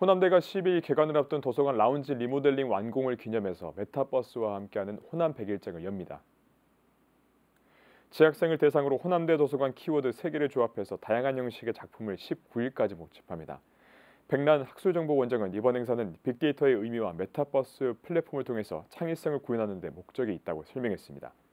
호남대가 12일 개관을 앞둔 도서관 라운지 리모델링 완공을 기념해서 메타버스와 함께하는 호남 100일장을 엽니다. 재학생을 대상으로 호남대 도서관 키워드 3개를 조합해서 다양한 형식의 작품을 19일까지 모집합니다. 백란 학술정보원장은 이번 행사는 빅데이터의 의미와 메타버스 플랫폼을 통해서 창의성을 구현하는 데 목적이 있다고 설명했습니다.